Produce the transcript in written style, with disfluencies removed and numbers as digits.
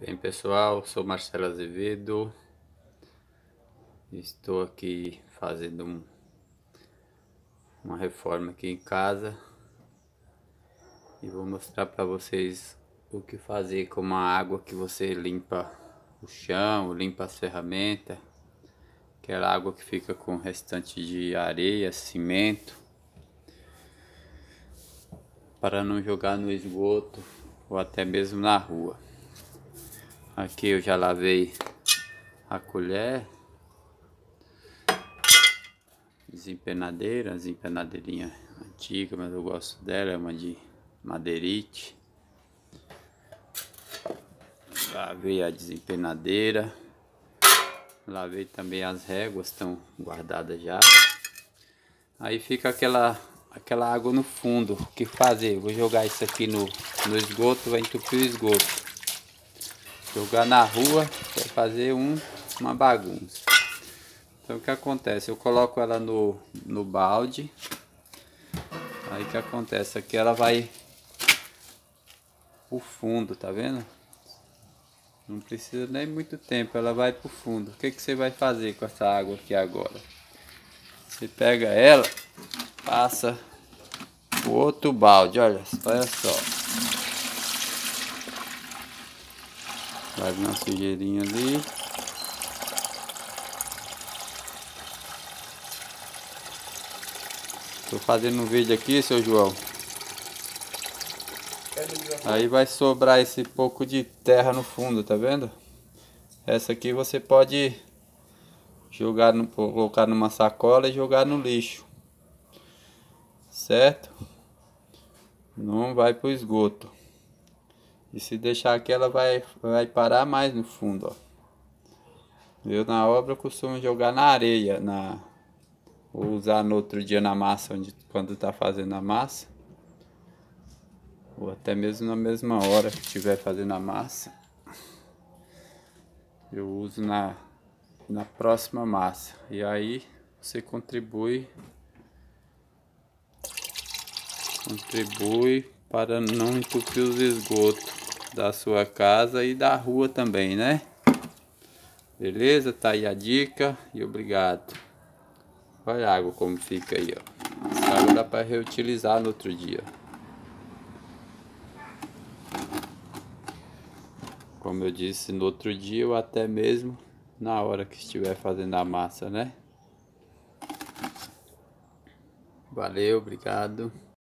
Bem, pessoal, sou Marcelo Azevedo. Estou aqui fazendo uma reforma aqui em casa e vou mostrar para vocês o que fazer com uma água que você limpa o chão, limpa as ferramentas, aquela água que fica com restante de areia, cimento, para não jogar no esgoto ou até mesmo na rua. Aqui eu já lavei a colher, desempenadeirinha antiga, mas eu gosto dela, é uma de madeirite. Lavei a desempenadeira, lavei também as réguas, estão guardadas já. Aí fica aquela água no fundo. O que fazer? Vou jogar isso aqui no esgoto, vai entupir o esgoto. Jogar na rua vai fazer uma bagunça. Então o que acontece? Eu coloco ela no balde. Aí o que acontece? Aqui ela vai pro fundo, tá vendo? Não precisa nem muito tempo, ela vai pro fundo. O que você vai fazer com essa água aqui agora? Você pega ela, passa o outro balde, olha só. Vai uma sujeirinha ali. Tô fazendo um vídeo aqui, seu João. Aí vai sobrar esse pouco de terra no fundo, tá vendo? Essa aqui você pode colocar numa sacola e jogar no lixo, certo? Não vai pro esgoto. E se deixar aqui ela vai parar mais no fundo, ó. Eu na obra costumo jogar na areia, ou usar no outro dia na massa, quando tá fazendo a massa, ou até mesmo na mesma hora que estiver fazendo a massa, eu uso na próxima massa. E aí você contribui para não entupir os esgotos da sua casa e da rua também, né? Beleza? Tá aí a dica e obrigado. Olha a água como fica aí, ó. Essa água dá para reutilizar no outro dia. Como eu disse, no outro dia ou até mesmo na hora que estiver fazendo a massa, né? Valeu, obrigado.